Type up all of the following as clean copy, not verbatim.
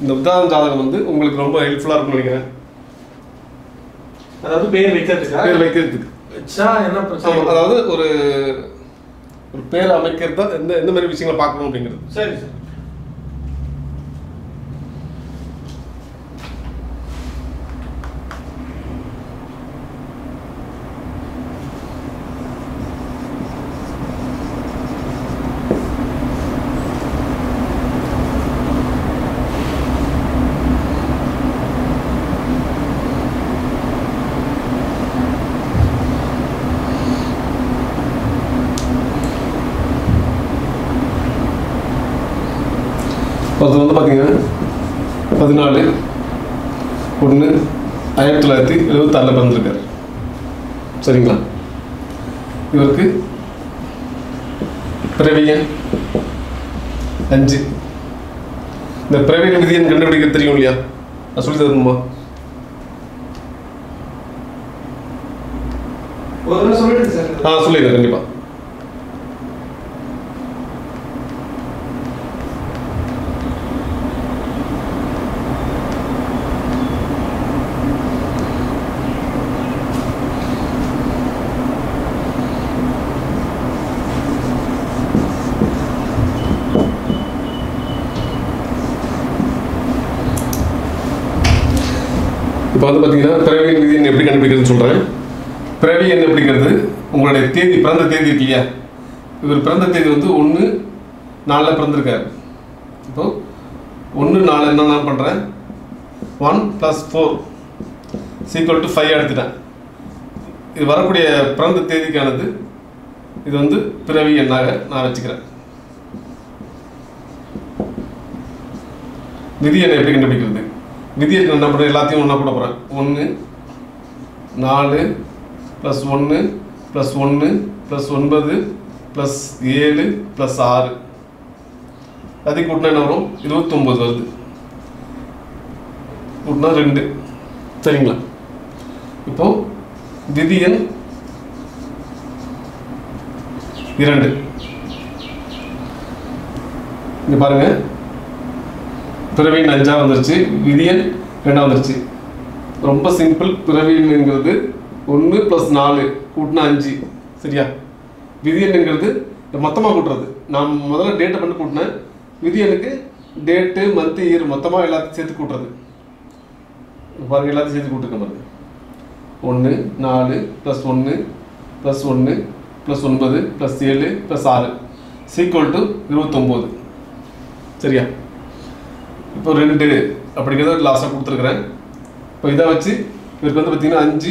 இந்த உதாரண ஜாதகம் வந்து உங்களுக்கு ரொம்ப ஹெல்ப்ஃபுல்லாக இருக்கும்னு நினைக்கிறேன். அதாவது பேர் வைக்கிறதுக்கு வச்சா என்ன பிரச்சனை? அதாவது ஒரு பேர் அமைக்கிறது தான் எந்த மாதிரி விஷயங்களை பார்க்கணும் அப்படிங்கிறது. சரி சார். அது வந்து பார்த்தீங்கன்னா 14/1/1976 பிறந்திருக்காரு. சரிங்களா? இவருக்கு பிறவியன் 5. இந்த பிறவியன் விதியன் கண்டுபிடிக்க தெரியும் இல்லையா? நான் சொல்லி தரணுமா? சொல்லிடுறேன் கண்டிப்பா. இப்போ வந்து பார்த்தீங்கன்னா பிறவியின் விதி எப்படி கண்டுபிடிக்கிறதுன்னு சொல்கிறேன். பிறவி எண் அப்படிங்கிறது உங்களுடைய தேதி, பிறந்த தேதி இருக்கு இல்லையா? இவர் பிறந்த தேதி வந்து 1/4 பிறந்திருக்காரு. இப்போ 1/4 என்ன நான் பண்ணுறேன், 1 + 4 = 5 எடுத்துட்டேன். இது வரக்கூடிய பிறந்த தேதிக்கானது. இது வந்து பிறவி எண்ணாக நான் வச்சுக்கிறேன். விதி எண்ணை எப்படி கண்டுபிடிக்கிறது? விதியை என்ன பண்ணுறேன், எல்லாத்தையும் ஒன்றா கூட போகிறேன். 1 4 + 1 + 1 + 9 + 7 + 6 அதை கூட்டினா என்ன வரும்? 29 வருது. கூட்டினா 2. சரிங்களா? இப்போ விதி எண் 2. இங்கே பாருங்க, பிறவியின் 5 வந்துருச்சு, விதியன் 2 வந்துருச்சு. ரொம்ப சிம்பிள். பிறவியன்ங்கிறது 1 + 4 கூட்டினா 5. சரியா? விதியன்ங்கிறது மொத்தமாக கூட்டுறது. நான் முதல்ல டேட்டை பண்ணி கூட்டினேன். விதியனுக்கு டேட்டு, மந்த், இயர் மொத்தமாக எல்லாத்தையும் சேர்த்து கூட்டுறது. பாருங்க, எல்லாத்தையும் சேர்த்து கூட்டுக்க பாருங்க. 1 4 + 1 + 1 + 9 + 7 + 6 = 29. சரியா? இப்போ 2 அப்படிங்கிறத லாஸ்ட்டாக கொடுத்துருக்குறேன். இப்போ இதை வச்சு இவருக்கு வந்து பார்த்தீங்கன்னா 5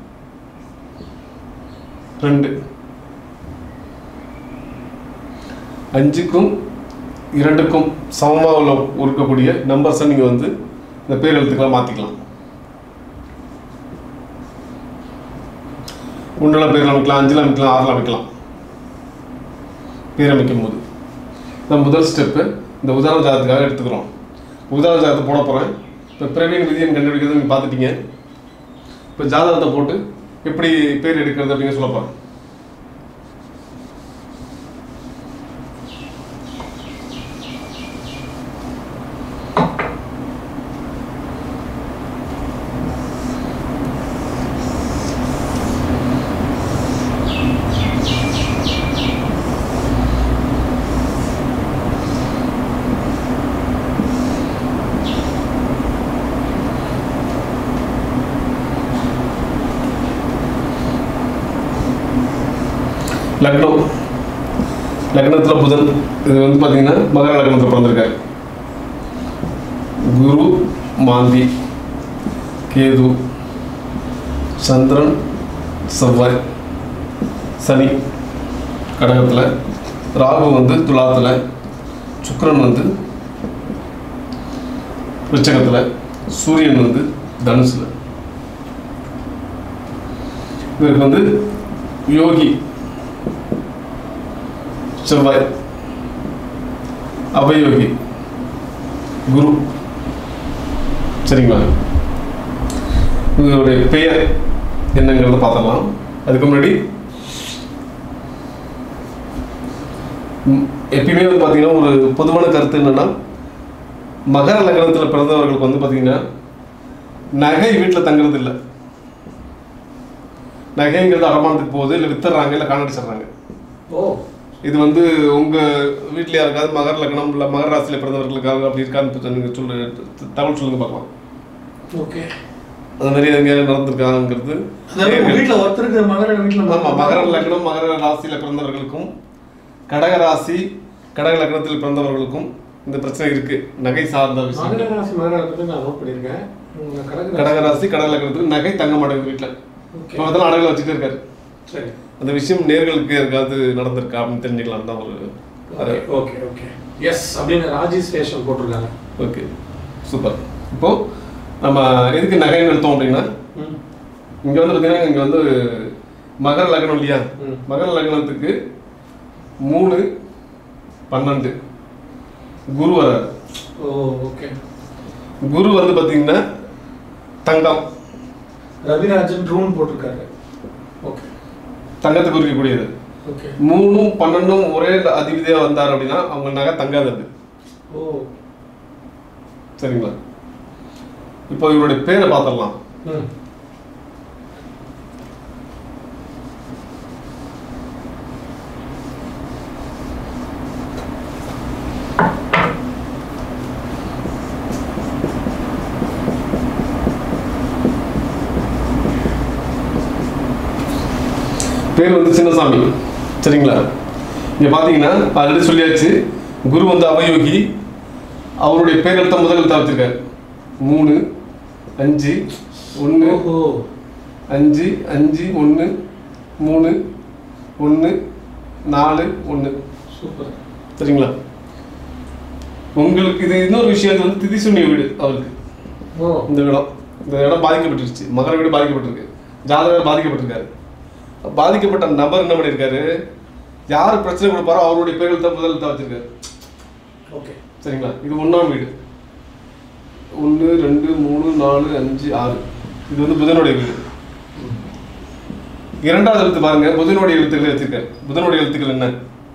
2 5க்கும் 2க்கும் சமமாக இருக்கக்கூடிய நம்பர்ஸை நீங்கள் வந்து இந்த பேர் எழுத்துக்களை மாற்றிக்கலாம். ஒன்றில் பேர் அமைக்கலாம், 5ல் அமைக்கலாம், 6ல் அமைக்கலாம். பேர் அமைக்கும் போது நான் முதல் ஸ்டெப்பு இந்த உதாரண ஜாதகத்துக்காக எடுத்துக்கிறோம். உதாரண ஜாதகத்தை போட போகிறேன். இப்போ பிறவியின் விதியை கண்டுபிடிக்கிறது நீங்கள் பார்த்துட்டீங்க. இப்போ ஜாதகத்தை போட்டு எப்படி பேர் எடுக்கிறது அப்படின்னு சொல்ல போகிறேன். லக்னத்தில் புதன். இது வந்து பார்த்தீங்கன்னா மகர லக்னத்தில் பிறந்திருக்காரு. குரு மாந்தி, கேது, சந்திரன், செவ்வாய், சனி கடகத்தில், ராகு வந்து துலாத்தில், சுக்கிரன் வந்து விருச்சகத்தில், சூரியன் வந்து தனுசில். இவருக்கு வந்து யோகி செவ்வாய், அபயோகி குரு. சரிங்களா? இதனுடைய பெயர் என்னங்கிறத பார்த்துக்கலாம். அதுக்கு முன்னாடி எப்பயுமே வந்து பார்த்தீங்கன்னா ஒரு பொதுவான கருத்து என்னென்னா, மகர லக்னத்தில் பிறந்தவர்களுக்கு வந்து பார்த்தீங்கன்னா நகை வீட்டில் தங்குறது இல்லை. நகைங்கிறது அடமானத்துக்கு போகுது, இல்லை வித்துறாங்க, இல்லை காணடிச்சிடுறாங்க. இது வந்து உங்கள் வீட்டில் யாருக்காவது மகர லக்னம் இல்லை மகர ராசியில் பிறந்தவர்களுக்காக அப்படி இருக்கான்னு நீங்கள் தகவல் சொல்லுங்க பார்க்கலாம். ஓகே, அந்த மாதிரி எங்கேயாவது நடந்திருக்காங்கிறது வீட்டில் ஒருத்தருக்கு மகர லக்னம் மகர ராசியில் பிறந்தவர்களுக்கும் கடக ராசி கடக லக்னத்தில் பிறந்தவர்களுக்கும் இந்த பிரச்சனை இருக்கு. நகை சார்ந்த விஷயம். கடக ராசி கடக லக்னத்துக்கு நகை தங்க மாட்டேங்குது வீட்டில். இப்போ அதெல்லாம் அடகுல வச்சுட்டு இருக்காரு. சரி, அந்த விஷயம் நேர்களுக்கு யாருக்காவது நடந்திருக்கா அப்படின்னு தெரிஞ்சுக்கலாம் தான் ஒரு. ஓகே ஓகே எஸ் அப்படின்னு ராஜிஸ்ட்ரேஷன் போட்டிருக்காங்க. Okay, super. இப்போ நம்ம எதுக்கு நகைன்னு எடுத்தோம் அப்படின்னா, இங்கே வந்து பார்த்தீங்கன்னா இங்கே வந்து மகர லக்னம் இல்லையா, மகர லக்னத்துக்கு 3, 12 குரு வராது. ஓகே, குரு வந்து பார்த்தீங்கன்னா தங்கம், ரவிராஜன் ரூன் போட்டிருக்காரு. ஓகே, தங்கத்தை குறிக்கக்கூடியது. 3, 12 ஒரே அதிபதியா வந்தார் அப்படின்னா அவங்க நகை தங்காது. சரிங்களா? இப்போ இவருடைய பேரை பார்த்துடலாம். பேர் வந்து சின்னசாமி. சரிங்களா? இங்கே பார்த்தீங்கன்னா ஆல்ரெடி சொல்லியாச்சு, குரு வந்து அவயோகி. அவருடைய பேர் எழுத்த முதல் எழுத்தா வச்சிருக்காரு. 3, 5, 1, 5, 5, 1, 3, 1, 4, 1. சூப்பர். சரிங்களா? உங்களுக்கு இது இன்னொரு விஷயம் வந்து திதிசூன்ய வீடு அவருக்கு. இந்த இடம் பாதிக்கப்பட்டுருச்சு. மகர வீடு பாதிக்கப்பட்டிருக்கு, ஜாதகர் பாதிக்கப்பட்டிருக்காரு. பாதிக்கப்பட்ட நபர் என்ன பண்ணியிருக்காரு, யார் பிரச்சனை கொடுப்பாரோ அவருடைய பேர்கள் தான் முதல் தான் வச்சிருக்காரு. ஓகே, சரிங்களா? இது 1ஆம் வீடு. 1, 2, 3, 4, 5, 6. இது வந்து புதனுடைய வீடு. 2வது எழுத்து பாருங்க, புதனுடைய எழுத்துக்களை வச்சிருக்காரு. புதனுடைய எழுத்துக்கள் என்ன?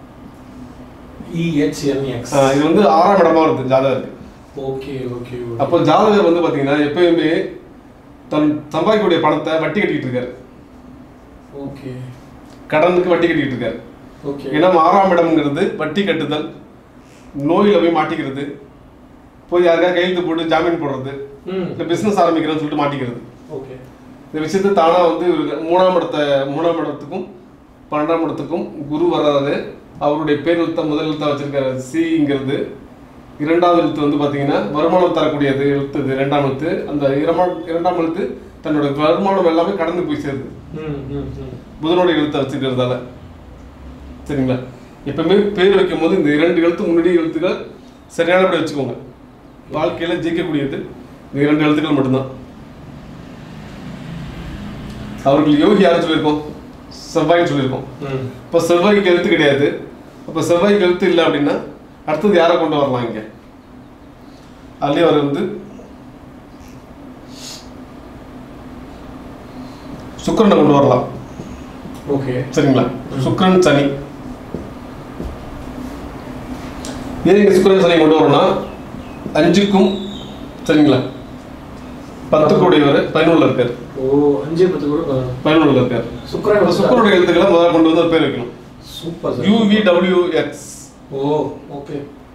EHNX. இது வந்து 6ஆம் இடமா வருது ஜாதகருக்கு. Okay okay. அப்போ ஜாதகர் வந்து பார்த்தீங்கன்னா எப்பயுமே தன் சம்பாதிக்கக்கூடிய பணத்தை வட்டி கட்டிக்கிட்டு இருக்காரு. ஓகே, கடனுக்கு வட்டி கட்டிக்கிட்டு இருக்காரு. ஓகே, ஏன்னா 6ஆம் இடம்ங்கிறது வட்டி கட்டுதல், நோயில போய் மாட்டிக்கிறது, போய் யாருக்காவது கையெழுத்து போட்டு ஜாமீன் போடுறது, இல்லை பிஸ்னஸ் ஆரம்பிக்கிறேன்னு சொல்லிட்டு மாட்டிக்கிறது. ஓகே, இந்த விஷயத்தை தானாக வந்து 3ஆம் இடத்துக்கும் 12ஆம் இடத்துக்கும் குரு வராது. அவருடைய பேர் எழுத்த முதல் எழுத்தா வச்சிருக்காரு சிங்கிறது. 2வது எழுத்து வந்து பார்த்தீங்கன்னா வருமானம் தரக்கூடியது எழுத்து. 2ஆம் எழுத்து, அந்த 2ஆம் எழுத்து தன்னோட வருமானம் எல்லாமே கடந்து போய் சேருது புதனுடைய எழுத்தை வச்சுக்கிறதால. சரிங்களா? எப்பவுமே பேர் வைக்கும் போது இந்த 2 எழுத்து முன்னாடி எழுத்துக்கள் சரியானபடி வச்சுக்கோங்க. வாழ்க்கையில ஜெயிக்கக்கூடியது இந்த 2 எழுத்துக்கள் மட்டும்தான். அவர்கள் யோகி யாரும் சொல்லியிருக்கோம், செவ்வாய்ன்னு சொல்லியிருக்கோம். இப்போ செவ்வாய்க்கு எழுத்து கிடையாது. அப்போ செவ்வாய்க்கு எழுத்து இல்லை அப்படின்னா அடுத்தது யாரை கொண்டு வரலாம்? இங்கே அதுலேயே அவர் வந்து சுக்கிரனை கொண்டு வரலாம். ஓகே, சரிங்களா? சுக்கிரன் சனி. ஏன் இங்கே சுக்கிரன் சனி கொண்டு வரணும்னா 5க்கும் சரிங்களா 10 கூடியவர் 11 இருக்காரு. 5, 10 கூட 11 இருக்காரு. சுக்கிரனுடைய எழுத்துக்களை முதல்ல கொண்டு வந்து ஒரு பேர் வைக்கணும். சூப்பர். UVWX. ஓகே,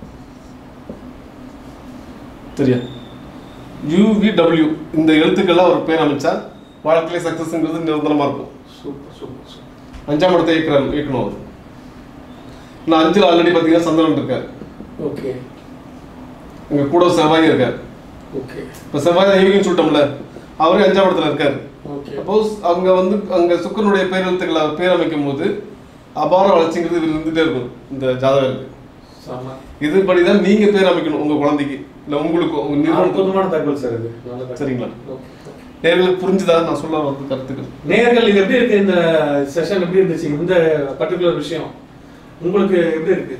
சரியா? UVW இந்த எழுத்துக்கள்லாம் ஒரு பேர் அமைச்சா வாழ்க்கையில சக்சஸ்ங்கிறது நிரந்தரமா இருக்கும். Super super super. 5ஆம் இடத்தை இயக்கணும் அவர். நான் 5ல் ஆல்ரெடி பார்த்தீங்கன்னா சந்திரன் இருக்கார். ஓகே, இங்க கூட செவ்வாய் இருக்கார். ஓகே, இப்போ செவ்வாய் யோகின்னு சொல்லிட்டோம்ல, அவரே 5ஆம் இடத்துல இருக்காரு. ஓகே, சப்போஸ் அங்க வந்து அங்க சுக்கிரனுடைய பேர் எழுத்துக்களை பேர் அமைக்கும் போது அபார வளர்ச்சிங்கிறது இருந்துட்டே இருக்கும் இந்த ஜாதகருக்கு. இதுபடிதான் நீங்க பேர் அமைக்கணும் உங்க குழந்தைக்கு, இல்ல உங்களுக்கு உங்க நிறுவனமான தகவல் சார் இது. சரிங்களா? நேர்களுக்கு புரிஞ்சுதா நான் சொல்ல வந்து கருத்துக்கள்? நேர்கள் இது எப்படி இருக்கு, இந்த செஷன் எப்படி இருந்துச்சு, இந்த பர்டிகுலர் விஷயம் உங்களுக்கு எப்படி இருக்கு?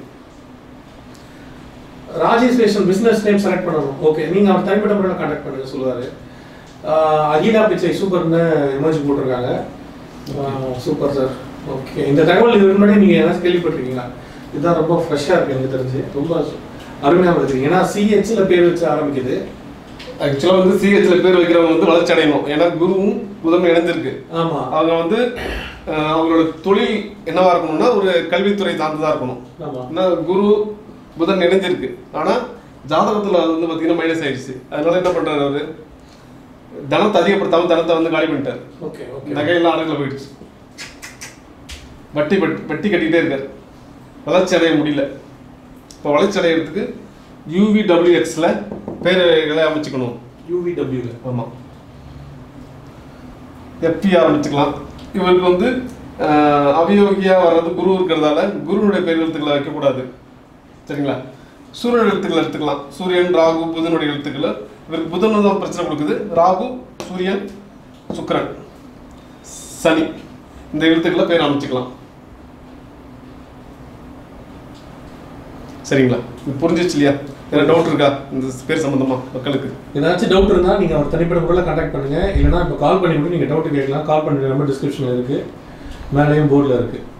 ராஜேஸ்வரன் பிசினஸ் நேம் செலக்ட் பண்ணணும். ஓகே, நீங்க அவர் தனிப்பட்ட முறையில் கான்டாக்ட் பண்ணுங்க சொல்லுவாரு. அகிலா பிச்சை சூப்பர்னு எமோஜி போட்டிருக்காங்க. Super sir. ஓகே, இந்த தகவல் இதுக்கு முன்னாடி நீங்க ஏதாவது கேள்விப்பட்டிருக்கீங்களா? இதுதான் ரொம்ப ஃப்ரெஷ்ஷாக இருக்குது எனக்கு தெரிஞ்சு. ரொம்ப அருமையாக வச்சுருக்கீங்க. ஏன்னா சிஹெச்ல பேர் வச்சு ஆரம்பிக்குது. ஆக்சுவலாக வந்து சிஹெச்ல பேர் வைக்கிறவங்க வந்து வளர்ச்சி அடையணும். ஏன்னா குருவும் புதனும் இணைஞ்சிருக்கு. ஆமாம். அவங்க வந்து அவங்களோட தொழில் என்னவா இருக்கணும்னா ஒரு கல்வித்துறை சார்ந்ததாக இருக்கணும். ஏன்னா குரு புதன் இணைஞ்சிருக்கு. ஆனால் ஜாதகத்தில் அது வந்து பார்த்தீங்கன்னா மைனஸ் ஆயிடுச்சு. அதனால என்ன பண்ணுறாரு அவரு, தனத்தை அதிகப்படுத்தாமல் தனத்தை வந்து காலி பண்ணிட்டார். நகையெல்லாம் அடங்கில் போயிடுச்சு. வட்டி கட்டிக்கிட்டே இருக்காரு. வளர்ச்சி அடைய முடியல. இப்போ வளர்ச்சி அடைகிறதுக்கு UVWXல பேர்களை அமைச்சுக்கணும். UVW. ஆமாம். FP ஆரம்பிச்சுக்கலாம். இவருக்கு வந்து அவயோகியா வர்றது குரு இருக்கிறதால குருனுடைய பேர் எழுத்துக்களை வைக்கக்கூடாது. சரிங்களா? சூரியன் எழுத்துக்களை எடுத்துக்கலாம். சூரியன், ராகு, புதனுடைய எழுத்துக்களை. இவருக்கு புதன் தான் பிரச்சனை கொடுக்குது. ராகு, சூரியன், சுக்கிரன், சனி இந்த எழுத்துக்களை பேர் அமைச்சுக்கலாம். சரிங்களா? இது புரிஞ்சிச்சு இல்லையா? ஏதாவது டவுட் இருக்கா இந்த பேர் சம்பந்தமா மக்களுக்கு? ஏதாச்சும் டவுட் இருந்தால் நீங்கள் அவர் தனிப்பட்ட முறையில் கான்டாக்ட் பண்ணுங்கள். இல்லைனா இப்போ கால் பண்ணி கூட நீங்கள் டவுட்டு கேட்கலாம். கால் பண்ணுற நம்பர் டிஸ்கிரிப்ஷனில் இருக்குது, மேலேயும் போர்டில் இருக்குது.